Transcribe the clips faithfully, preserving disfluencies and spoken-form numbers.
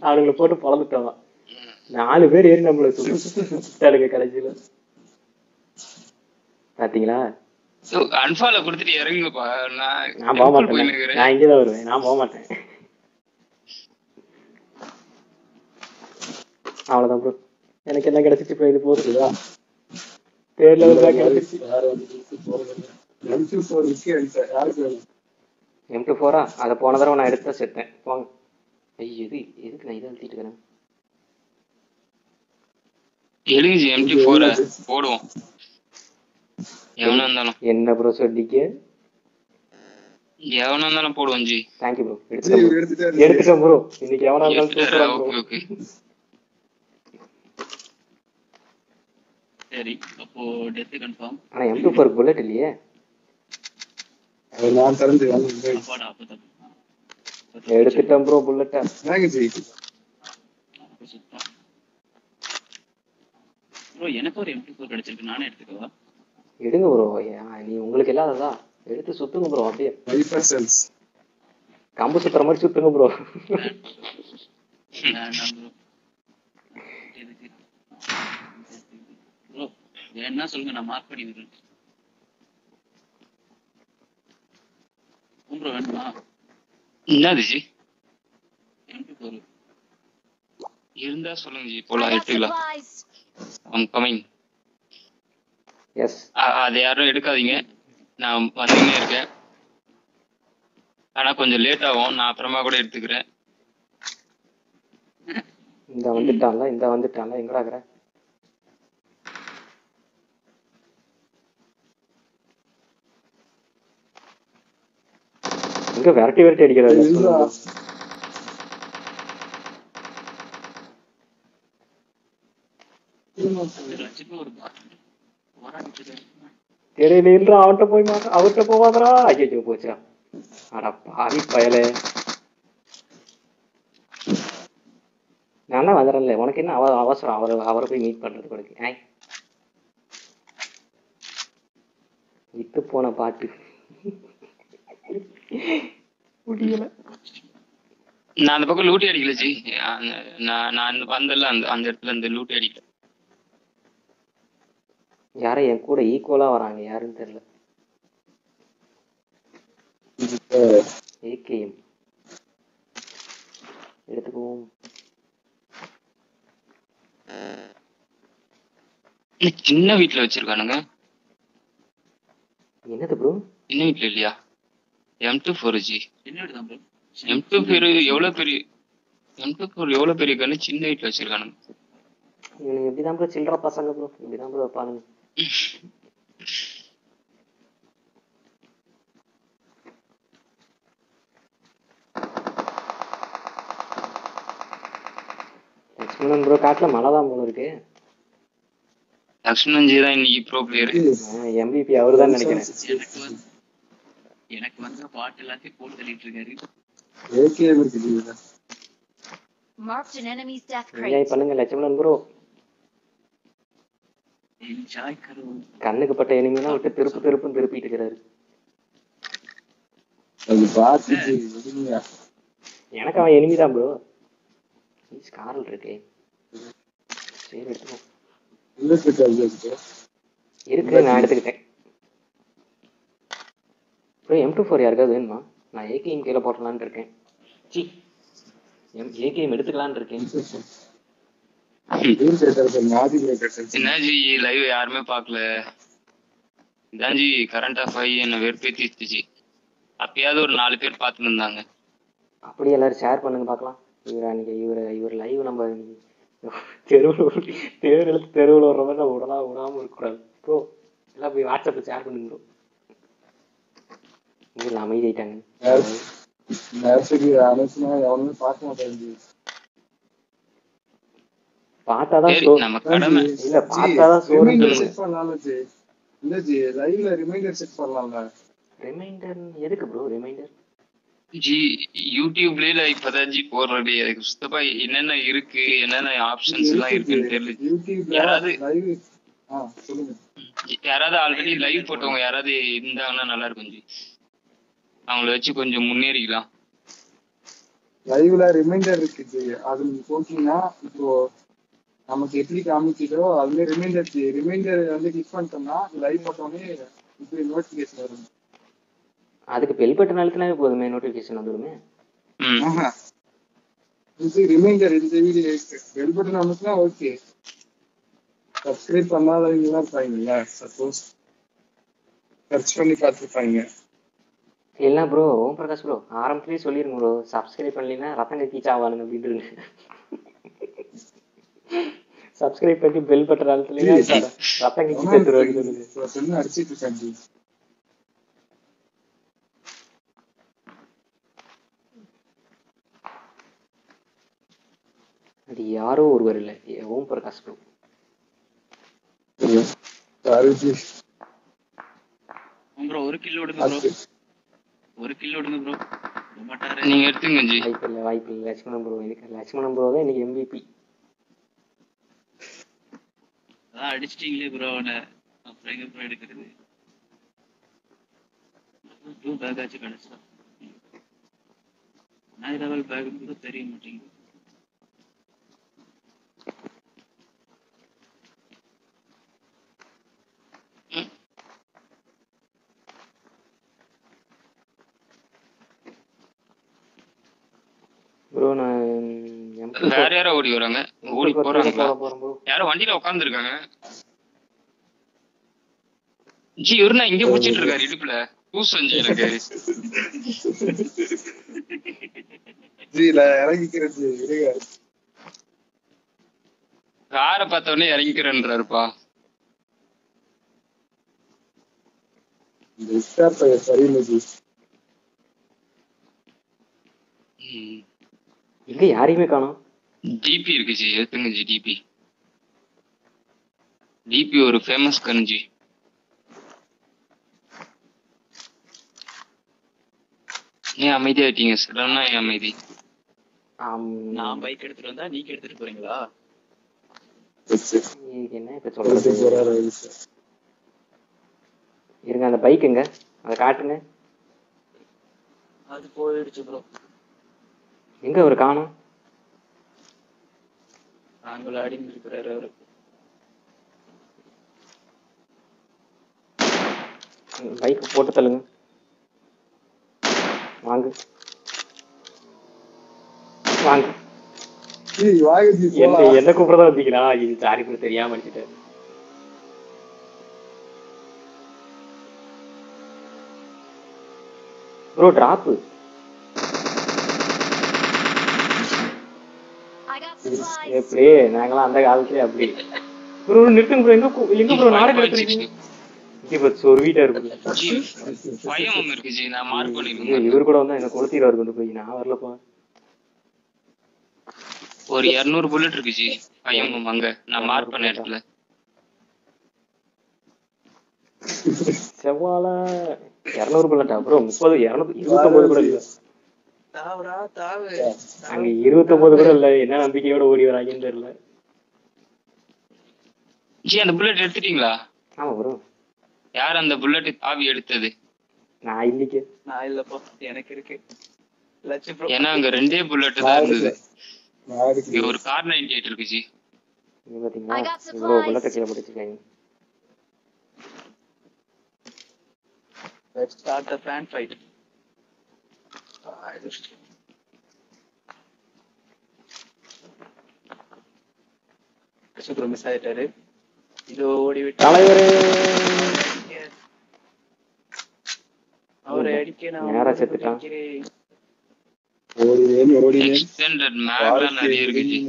அவனுங்களை போட்டு பொழந்துட்டான். நாலு பேர் ஏறி நம்மள சுத்து சுத்து சுத்தாளுங்க கடைசியில. பாத்தீங்களா? அன்ஃபாலோ கொடுத்துட்டு இறங்குப்பா. நான் போக மாட்டேன், நான் இங்கதான் வருவேன், நான் போக மாட்டேன். அவ்வளவுதான் ப்ரோ, எனக்கு என்ன கிடைச்சிச்சு இப்போ, இது போதுங்களா? தேர்ட் லெவல் தான் கிடைச்சிச்சு. எம் டூ ஃபோரா? அதை போன தடவை நான் எடுத்து செத்தேன். போங்க. ஐயோ எது எதுக்கு நான் இதை அழுத்திட்டு இருக்கிறேன்? எழுதி எம் டூ ஃபோர் போடுவோம் எவனா இருந்தாலும். என்ன ப்ரோ சொல்லிக்க? எவனா இருந்தாலும் போடுவோம் ஜி. Thank you bro. எடுத்துட்டேன் எடுத்துட்டேன் ப்ரோ. இன்னைக்கு எவனா இருந்தாலும் சூப்பரா ப்ரோ. ஓகே சரி, அப்போ டெத் கன்ஃபார்ம். ஆனா எம் டூ ஃபோர் புல்லட் இல்லையே. நான் தரந்து எடுத்துட்டேன் ப்ரோ புல்லட். வாங்க ஜி. ப்ரோ எனக்கு ஒரு எம் டூ ஃபோர் கிடைச்சிருக்கு, நானே எடுத்துக்கவா? எடுங்க ப்ரோ, நீ உங்களுக்கு இல்லாததா எடுத்து சுத்துங்க ப்ரோ. அப்படியே கம்பு சுத்துற மாதிரி சுத்துங்க ப்ரோ. ப்ரோ என்ன சொல்லுங்க, நான் மார்க் பண்ணி விடுறேன். ப்ரோ வேணுமா? என்னது ஜி? எம் டூ ஃபோர் இருந்தா சொல்லுங்க ஜி, போலாம் எடுத்துக்கலாம். I'm coming. எஸ். அது யாரும் எடுக்காதீங்க, நான் வந்துன்னே இருக்கேன். ஆனா கொஞ்சம் லேட் ஆகும், நான் அப்புறமா கூட எடுத்துக்கிறேன். இந்த வந்துட்டான்ல இந்த வந்துட்டான்ல எங்கடா இருக்கற? இங்க விரட்டி விரட்டி அடிக்கிறாரு. தெரியல, அவன்கிட்ட போய் மாட்டா, அவர்கிட்ட போவாதரா. ஐயோ போச்சா. அட பாவி பயலே, நான் தான் வந்துடுறேன்ல, உனக்கு என்ன அவ அவசரம் அவரை அவரை போய் மீட் பண்றது கொடுக்கு. ஆய் விட்டு போன பாட்டு முடியல. நான் அந்த பக்கம் லூட்டி அடிக்கல ஜி, நான் நான் வந்தல அந்த அந்த இடத்துல இருந்து லூட்டி அடிக்கல. யாரும் என் கூட ஈக்குவலா வராங்க, யாருன்னு தெரியல. ஏகேஎம் எடுத்துக்குவோம். சின்ன வீட்டுல வச்சிருக்கானுங்க. என்னது ப்ரோ? சின்ன வீட்டுல இல்லையா? M two four ji. M two four எவ்வளவு பெரிய எம் டூ ஃபோர் எவ்வளவு பெரிய கண்ணு சின்ன வீட்டுல வச்சிருக்கானுங்க. இவனுங்க எப்படிதான் ப்ரோ சில்லற பசங்க ப்ரோ, இப்படிதான் ப்ரோ வைப்பானுங்க. லட்சுமணன் ப்ரோ காட்டுல மழை தான் போல இருக்கு. லட்சுமணன் ஜி தான் இன்னைக்கு ப்ரோ பிளேயர். எம்பிபி அவரு தான் நினைக்கிறேன். எனக்கு வந்து பாட்டு எல்லாத்தையும் போட்டு தள்ளிட்டு இருக்காரு. ஏகேஎம் இருக்கு. Marked an enemy's death crate. Enjoy பண்ணுங்க லட்சுமணன் ப்ரோ. என்ஜாய் கரோ. கண்ணுக்கு பட்ட எனிமினா விட்டு திருப்பு திருப்புன்னு திருப்பிட்டு இருக்காரு. அது பாத்து எனக்கு அவன் எனிமி தான் ப்ரோ. ஸ்காரல் இருக்கே. சரி எடுத்துக்கோ. இருக்கு, நான் எடுத்துக்கிட்டேன். ப்ரோ எம் டூ ஃபோர் யாருக்காவது வேணுமா? நான் ஏகேஎம் கீழே போட்டலான்னு இருக்கேன். சி ஏகேஎம் எடுத்துக்கலான்னு இருக்கேன். என்ன ஜி லைவ் யாருமே பாக்கல. இதான் ஜி கரண்ட் ஆஃப் ஆகி என்ன வெறுப்பேத்தி ஜி. அப்பயாவது ஒரு நாலு பேர் பார்த்துட்டு இருந்தாங்க. அப்படியே எல்லாரும் ஷேர் பண்ணுங்க பார்க்கலாம். இவர் அன்னைக்கு இவர் இவர் லைவ் நம்ம தெருவில் தேர் எழுத்து தெருவில் வர்ற மாதிரி நம்ம உடலாம் விடாமல் இருக்கக்கூடாது ப்ரோ. எல்லாம் போய் வாட்ஸ்அப்பில் ஷேர் பண்ணுங்க ப்ரோ. இதில் அமைதிட்டாங்க. பார்த்தாதான் நம்ம கடமை இல்ல பார்த்தாதான் சோறு. இல்ல ஜி லைவ்ல ரிமைண்டர் செட் பண்ணலாம்ல. ரிமைண்டர் எதுக்கு ப்ரோ? ரிமைண்டர் ஜி யூடியூப்ல இப்பதான் ஜி போடுறது. அதுக்கு சுத்தமா என்னென்ன இருக்கு, என்னென்ன ஆப்ஷன்ஸ் எல்லாம் இருக்குன்னு தெரியல. யாராவது யாராவது ஆல்ரெடி லைவ் போட்டவங்க யாராவது இருந்தாங்கன்னா நல்லா இருக்கும் ஜி. அவங்கள வச்சு கொஞ்சம் முன்னேறிக்கலாம். லைவ்ல ரிமைண்டர் இருக்குது. அது நீங்க போட்டீங்கன்னா இப்போ நமக்கு எப்படி காமிக்குதோ அதுல ரிமைண்டர் ரிமைண்டர் வந்து கிளிக் பண்ணிட்டோம்னா லைவ் போட்டோன்னே இப்படி நோட்டிபிகேஷன் வரும். அதுக்கு பெல் பட்டன் அழுத்தினாவே போதுமே, நோட்டிஃபிகேஷன் வந்துடுமே. ஆஹா, இது ரிமைண்டர் இந்த வீடியோ பெல் பட்டன் அமுக்குனா ஓகே. சப்ஸ்கிரைப் பண்ணாதவங்க தான் இருப்பாங்கல்ல, சப்போஸ் சர்ச் பண்ணி பார்த்துருப்பாங்க. இல்லைன்னா ப்ரோ ஓம் பிரகாஷ் ப்ரோ ஆரம்பத்துலேயே சொல்லிருங்க ப்ரோ, சப்ஸ்கிரைப் பண்ணலைன்னா ரத்தம் கட்டி சாவானுங்க அப்படின்ட்டு. சப்ஸ்கிரைப் பண்ணி பெல் பட்டன் அழுத்தலைன்னா ரத்தம் கட்டி செத்துருவாங்க சொல்லுங்க. அடிச்சிட்டு இருக்காங்க. அது யாரோ ஒருவர் இல்லை, ஓம் பிரகாஷ் ப்ரோ. ப்ரோ ஒரு கிலோ எடுங்க ப்ரோ, ஒரு கிலோ எடுங்க ப்ரோ. நீங்க எடுத்துங்க ஜி. வாய்ப்பு இல்லை வாய்ப்பு இல்லை லட்சுமணன் ப்ரோ இருக்கு. லட்சுமணன் ப்ரோ தான் இன்னைக்கு எம்பிபி. அதான் அடிச்சிட்டீங்களே ப்ரோ அவனை, அப்புறம் எங்க ப்ரோ எடுக்கிறது? டூ பேக் ஆச்சு கடைசியா. நைன் லெவல் பேக் கூட தெரிய மாட்டேங்குது. ப்ரோ நான் வேற யாரோ ஓடி வராங்க, ஓடி போறாங்களா? யாரோ வண்டியில உட்கார்ந்து இருக்காங்க. ஜி இவருனா இங்க புடிச்சிட்டு இருக்காரு இடுப்புல பூசஞ்சு எனக்கு. காரை பார்த்த உடனே இறங்கிக்கிறேன்றாருப்பா. இங்க யாரையுமே காணோம். டிபி இருக்கு ஜி, எடுத்துங்க ஜி. டிபி டிபி ஒரு ஃபேமஸ் கன்ஜி. ஏன் அமைதியாயிட்டீங்க? சடனா ஏன் அமைதி? நான் பைக் எடுத்துட்டு வந்தா நீங்க எடுத்துட்டு போறீங்களா? என்ன இப்ப சொல்றது? இருங்க, அந்த பைக் எங்க, அதை காட்டுங்க. அது போயிடுச்சு ப்ரோ. எங்க அவரு காணோம்? நாங்கள அடிமை இருக்கிறாரு அவரு. பைக் போட்டு தள்ளுங்க, வாங்க வாங்க. என்ன என்ன கூப்பிடதான் வந்தீங்களா? இது சாரி கூட தெரியாம அடிச்சுட்டேன். Bro drop. எப்படி நாங்களாம் அந்த காலத்துல அப்படி. ப்ரோ நிறுத்துங்க ப்ரோ, எங்க எங்க ப்ரோ நாடகம் எடுத்துறீங்க? ஒரு வீட்டா இருக்கு. இவரு கூட வந்தா என்ன கொளுத்திடுவாரு கொண்டு போய். நான் வரலப்பா. ஒரு இருநூறு புல்லட் இருக்கு ஜி. பையன் அங்க நான் மார்க் பண்ண இடத்துல. செவ்வாழ இருநூறு புல்லட்டா ப்ரோ? முப்பது இருநூறு இருபத்தொன்பது கூட இல்ல. அங்க இருபத்தொன்பது கூட இல்ல. என்ன நம்பிக்கையோட ஓடி வராங்கன்னு தெரியல. ஜி அந்த புல்லட் எடுத்துட்டீங்களா? ஆமா ப்ரோ. யார் அந்த புல்லட் தாவி எடுத்தது? நான் இல்லைக்கு. நான் இல்லப்பா, எனக்கு இருக்கு. ஏன்னா அங்க ரெண்டே புல்லட் தான் இருந்தது. ஒரு கார் நைன்டி எயிட் இருக்கு ஜி. இங்க பாத்தீங்களா இவ்வளவு புல்லட் கீழே போட்டுருக்காங்க. Let's start the fan fight. சுப்ரோ மிஸ் ஆயிட்டாரு. இதோ ஓடி விட்டு தலைவரே அவரை அடிக்க நான் நேரா செத்துட்டான். ஓடினேன் ஓடினேன். எக்ஸ்டெண்டட் மேக்லாம் நிறைய இருக்கு ஜி.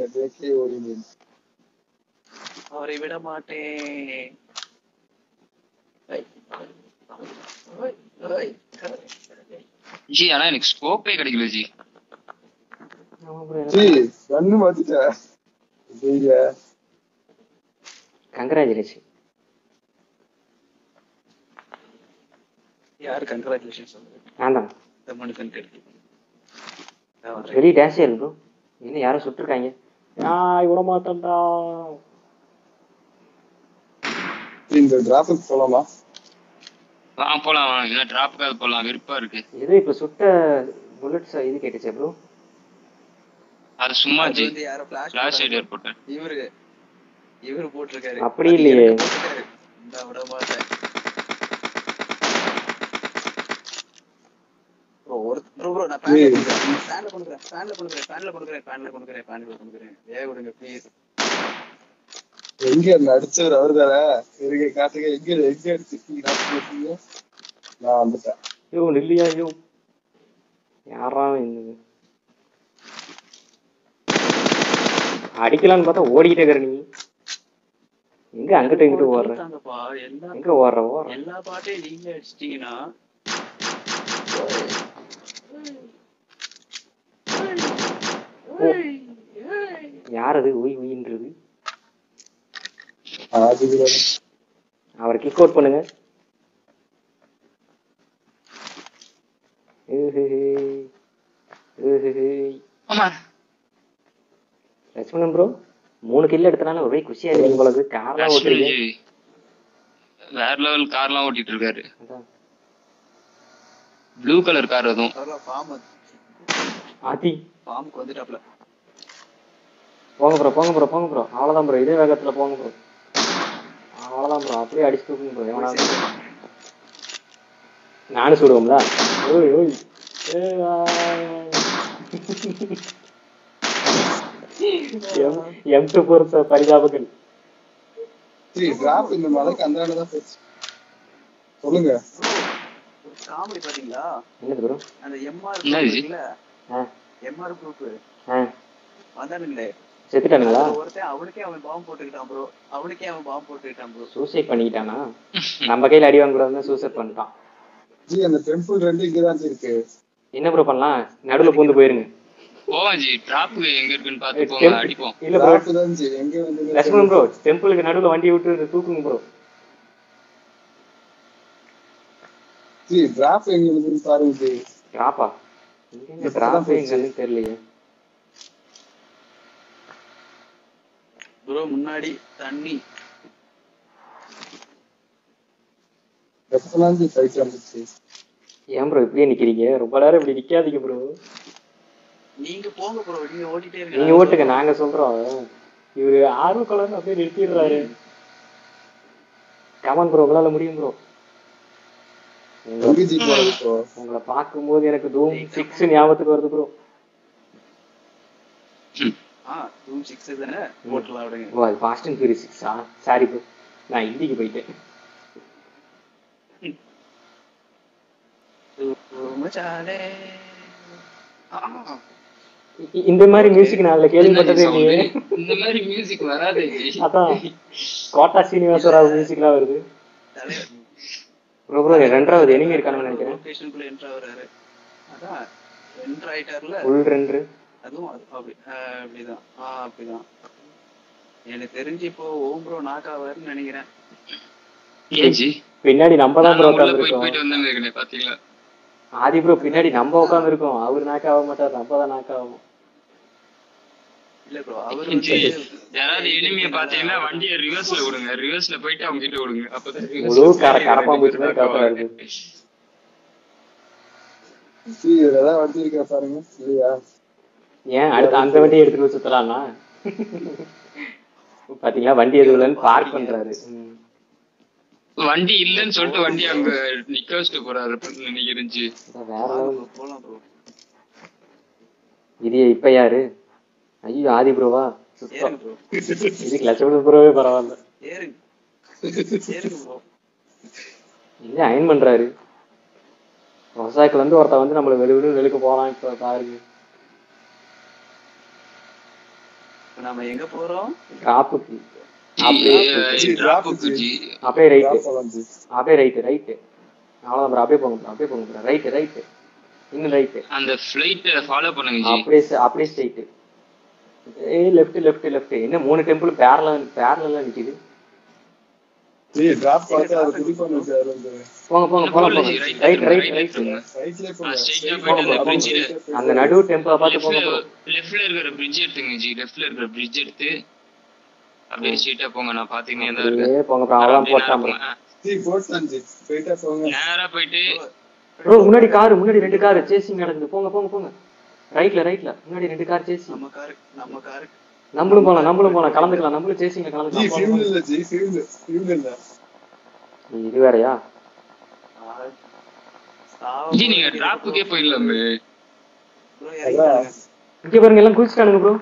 அவரை விட மாட்டேன். ஜி ஆனா எனக்கு ஸ்கோப்பே கிடைக்கல ஜி. ஜி கண்ணு மாத்திட்ட. ஜீயா கங்க்ராச்சுலேஷன். யார் கங்க்ராச்சுலேஷன் சொல்றது? நான் தான். தம்மனு கண்டெக்ட். வெளிய டான்ஸ் ஏறு ப்ரோ. என்ன யாரோ சுட்டுருக்காங்க. ஆ விட மாட்டேன்டா. இந்த டிராஃபிக் போலாமா? வா போலாம், இல்ல டிராப்காது போலாம். விருப்பம் இருக்கு. இது இப்ப சுட்ட புல்லட்ஸ் இது கேட்டுச்சு ப்ரோ. அது சும்மா அது ஜி வந்து யாரோ flash ஃபிளாஷ் போட்டாங்க ஐடியா bro. போட்டேன். இவரு இவரு போட்டிருக்காரு. அப்படி அது இல்லையே. எனக்கு போட்டிருக்காரு. இந்த விட மாட்டேன். bro ஒரு bro bro நான் ஏய், ஃபேன்ல கொடுக்குறேன் ஃபேன்ல கொடுக்குறேன் ஃபேன்ல கொடுக்குறேன் ஃபேன்ல கொடுக்குறேன் ஃபேன்ல கொடுக்குறேன் வேக விடுங்க ப்ளீஸ். எங்க அந்த அடிச்சவர் அவரு தானே இருக்க காட்டுங்க எங்க எங்க அடிச்சிருக்கீங்க நான் வந்துட்டேன். ஐயோ நில்லையா ஐயோ யாரா இந்த அடிக்கலான்னு பார்த்தா ஓடிக்கிட்டே இருக்கிற நீ எங்க அங்கிட்ட இங்கிட்ட ஓடுற தாங்கப்பா எல்லா எங்க ஓடுற ஓடுற எல்லா பாட்டையும் நீங்க அடிச்சிட்டீங்கன்னா யார் அது உய் உயின்றது அது அவரை கிக் அவுட் பண்ணுங்க. ஆமா லட்சுமணன் ப்ரோ மூணு கில் எடுத்தனால ஒரே குஷியா இருக்கீங்க போல இருக்கு. கார்லாம் லட்சுமணன் ஓட்டுறீங்க. ஜி வேற லெவல் கார்லாம் ஓட்டிட்டு இருக்காரு. அதான். ப்ளூ கலர் கார் அதுவும். அதெல்லாம் ஃபார்ம் ஆத்தி ஃபார்முக்கு வந்துட்டாப்ல. போங்க ப்ரோ போங்க ப்ரோ போங்க ப்ரோ அவ்வளோதான் ப்ரோ இதே வேகத்துல போங்க ப்ரோ அவ்வளோதான் ப்ரோ அப்படியே அடிச்சு தூக்குங்க ப்ரோ எவனா நானும் சுடுவோம்ல. ஓய் ஓய் எம் டூ பொறுத்த பரிதாபங்கள். டிராப் இந்த மலைக்கு அந்தாண்ட தான் போச்சு. சொல்லுங்க ஒரு காமெடி பாத்தீங்களா? என்னது ப்ரோ? அந்த எம்ஆர் என்னது? இருக்குல்ல ஆ எம்ஆர் குரூப் ஆ வந்தானுங்களே செத்துட்டானுங்களா? ஒருத்தன் அவனுக்கே அவன் பாம்பு போட்டுக்கிட்டான் ப்ரோ. அவனுக்கே அவன் பாம்பு போட்டுக்கிட்டான் ப்ரோ. சூசைட் பண்ணிக்கிட்டானா? நம்ம கையில அடி வாங்க கூடாதுன்னு சூசைட் பண்ணிட்டான். ஜி அந்த டெம்பிள் ரெண்டு இங்கதான் இருக்கு. என்ன ப்ரோ பண்ணலாம்? நடுவுல பூந்து போயிருங்க. போவான் ஜி டிராப் எங்க இருக்குன்னு பார்த்து போங்க அடிப்போம். இல்ல ப்ரோ டிராப் தான் ஜி எங்க வந்து லட்சுமணன் ப்ரோ டெம்பிளுக்கு நடுவுல வண்டியை விட்டு தூக்குங்க ப்ரோ. ஜி டிராப் எங்க இருக்குன்னு பாருங்க ஜி. டிராப்பா? இங்க டிராப் எங்கன்னு தெரியலையே. ப்ரோ முன்னாடி தண்ணி எப்பலாம் ஜி ஃபைட் வந்துச்சு. ஏன் ப்ரோ இப்படியே நிக்கிறீங்க? ரொம்ப நேரம் இப்படி நிக்காதீங்க ப்ரோ. நீங்க போங்க ப்ரோ. நீங்க ஓட்டிட்டே நீங்க இருங்க. ஓட்டுங்க நாங்க சொல்றோம். இவரு ஆர்வ கலர்னு அப்படியே நிறுத்திடுறாரு. கமான் ப்ரோ உங்களால முடியும் ப்ரோ. எங்க ஜி போறது ப்ரோ? உங்களை பார்க்கும்போது எனக்கு தூம் சிக்ஸ் ஞாபகத்துக்கு வருது ப்ரோ. ஆ ரூம் சிக்ஸ் தானே போட்டலாம் விடுங்க. ஓ அது ஃபாஸ்ட் அண்ட் ஃபியூரியஸ் சிக்ஸா? சாரி ப்ரோ நான் ஹிந்திக்கு போயிட்டேன். மச்சானே இ- இந்த மாதிரி மியூசிக் நான் அதுல கேள்விப்பட்டதே இல்லையே. இந்த மாதிரி மியூசிக் வராதே ஜி. அதான் கோட்டா சீனிவாசராவ் மியூசிக்லாம் வருது. தலைவர் ப்ரோ ப்ரோ ரெண்டாவது எனிமி இருக்கானுன்னு நினைக்கிறேன். லொகேஷனுக்குள்ள என்டர் ஆகுறாரு. அதான் என்டர் ஆயிட்டார்ல. உள் ரெண்டு அதுவும் அது அப்படி ஆஹ் அப்படிதான் ஆ அப்படிதான் எனக்கு தெரிஞ்சு இப்போ ஓம் ப்ரோ நாக் ஆவாருன்னு நினைக்கிறேன். ஏன் ஜி பின்னாடி நம்ம தான் ப்ரோ நான் உள்ள போயிட்டு உட்காந்துருக்கோம். போயிட்டு வந்தேன் இருக்கேன் பாத்தீங்களா? ஆதி ப்ரோ பின்னாடி நம்ம உட்காந்துருக்கோம். அவரு நாக்க ஆக மாட்டார் நம்ம தான் நாக்க ஆகும். இல்ல ப்ரோ அவரு ஜி வந்து யாராவது எனிமியை பாத்தீங்கன்னா வண்டியை ரிவர்ஸ்ல விடுங்க. ரிவர்ஸ்ல போயிட்டு அவங்க கிட்ட விடுங்க. அப்பதான் முழு கர கரப்பாம்பூச்சி மாதிரி காத்தா இருக்கு. ஜி இதுல ஏதாவது வண்டி இருக்கா பாருங்க. இல்லையா? ஏன் அடுத்து அந்த வண்டியை எடுத்துட்டு போய் சுத்தலாம்னா பாத்தீங்களா வண்டி எதுவும் இல்லைன்னு பார்க் பண்றாரு. ம். வண்டி இல்லன்னு சொல்லிட்டு வண்டி அங்க நிக்க வச்சுட்டு போறாரு நினைக்கிறேன் ஜி. அதான் வேற level. போலாம் ப்ரோ. இது இப்ப யாரு? ஐயோ ஆதி ப்ரோவா? சுத்தம் ஏறுங்க ப்ரோ. இதுக்கு லட்சம் ப்ரோவே பரவாயில்ல. ஏறுங்க ஏறுங்க ப்ரோ. இல்ல அயன் பண்றாரு. ரொசாக்கில் வந்து ஒருத்த வந்து நம்மள வெளி வெளி வெளிக்க போறான். இப்ப பாருங்க இப்ப நாம எங்க போறோம்? டிராப்புக்கு ஜி டிராப் ஜி அப்படியே ரைட்டு டிராப் போலாம் ஜி. அப்படியே ரைட்டு ரைட்டு அவ்வளோதான் ப்ரோ. அப்படியே போங்க ப்ரோ அப்படியே போங்க ப்ரோ. ரைட்டு ரைட்டு இன்னும் ரைட்டு அந்த ஃபிளைட் ஃபாலோ பண்ணுங்க ஜி. அப்படியே ச- அப்படியே ஸ்ட்ரைட்டு. ஏய் லெஃப்ட் லெஃப்ட் லெஃப்ட் என்ன மூணு டெம்பிள் பேரல பேரலா நிக்குது. ஜி டிராப் பார்த்தா அது குடி பண்ண வச்சாரு அந்த போங்க போங்க போங்க போங்க ரைட் ரைட் ரைட் ரைட்ல போங்க. ஸ்ட்ரைட்டா போங்க போயிட்டு ப்ரோ அந்த போங்க. பிரிட்ஜ் அந்த நடு டெம்பிளை பார்த்து போங்க ப்ரோ. லெஃப்ட்ல இருக்கிற பிரிட்ஜ் எடுத்துங்க ஜி. லெஃப்ட்ல இருக்கிற பிரிட்ஜ் எடுத்து அப்படியே ஸ்ட்ரைட்டா போங்க. நான் பாத்தீங்கன்னா தான் இருக்கேன். அப்படியே போங்க ப்ரோ. அவ்வளோதான் போட்டான் ப்ரோ. ஜி போட்டான் ஜி. ஸ்ட்ரைட்டா போங்க. நேரா போயிட்டு ப்ரோ முன்னாடி காரு முன்னாடி ரெண்டு காரு சேசிங் நடக்குது. போங்க போங்க போங்க ரைட்ல ரைட்ல முன்னாடி ரெண்டு கார் சேசி. நம்ம கார் நம்ம கார் நம்மளும் போலாம் நம்மளும் போலாம் கலந்துக்கலாம் நம்மளும் சேசிங்க ஜி ஃபியூல் கலந்துக்கலாம். இல்ல ஜி ஃபியூல் ஃபியூல் இல்ல. இது வேறயா? ஜி நீங்க டிராப்புக்கே போயிடலாமே. ப்ரோ இறங்கிட்டாங்க. இங்க பாருங்க எல்லாம் குதிச்சிட்டானுங்க ப்ரோ.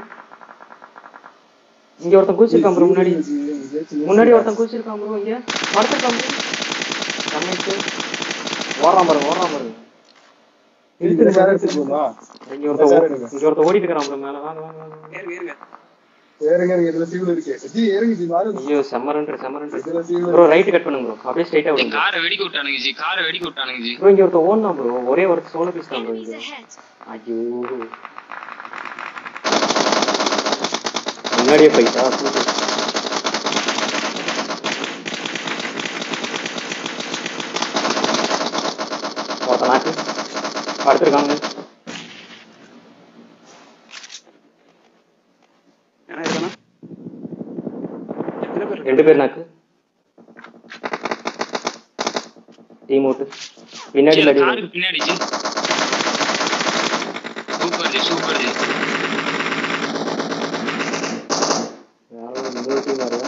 இங்க ஒருத்தன் குதிச்சிருக்கான் ப்ரோ முன்னாடி. முன்னாடி ஒருத்தன் குதிச்சிருக்கான் ப்ரோ இங்க. படுத்துட்டான் ப்ரோ. கம்மிட்டு ஓடுறான் பாருங்க ஓடுறான் பாருங்க. இருக்கு சார் எடுத்துக்கோமா. இங்க ஒருத்தன் இங்க ஒருத்தன் ஓடிட்டு இருக்கான் ப்ரோ மேல. வாங்க வாங்க வாங்க. ஏறுங்க ஏறுங்க. ஏறுங்க ஏறுங்க இதுல ஃபியூல் இருக்கு. ஜி ஏறுங்க ஜி பாருங்க. ஐயோ செம்மரன்ற செம்மரன்ற. இதுல ஃபியூல் ப்ரோ ரைட் கட் பண்ணுங்க ப்ரோ. அப்படியே ஸ்ட்ரைட்டா ஜி விடுங்க. காரை வெடிக்க விட்டானுங்க ஜி காரை வெடிக்க விட்டானுங்க ஜி. ப்ரோ இங்க ஒருத்தன் ஓடுனா ப்ரோ. ஒரே ஒரு சோலோ பீஸ் தான் ப்ரோ Enemies இங்க. ahead. ஐயோ முன்னாடியே போயிட்டா. ஒருத்தன் நாக்கு படுத்துருக்காங்க. என்ன இதுனா எத்தனை பேர் ரெண்டு பேர் நாக்கு. Team out. பின்னாடி ஜி, அடி. காருக்கு பின்னாடி ஜி. Super ji super ji. யாரோ இன்னொரு டீம் வரயா?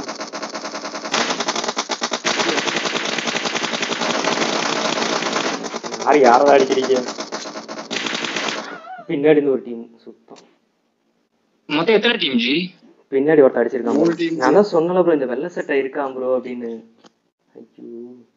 யாரு யாரோ அடிக்கிறீங்க? பின்னாடி இருந்து ஒரு டீம் சுத்தம். மொத்தம் எத்தனை டீம் ஜி? பின்னாடி ஒருத்தர் அடிச்சிருக்கான் மூணு bro. team நான் தான் சொன்னல ப்ரோ இந்த வெள்ளை சட்டை இருக்கான் ப்ரோ அப்படின்னு. ஐயோ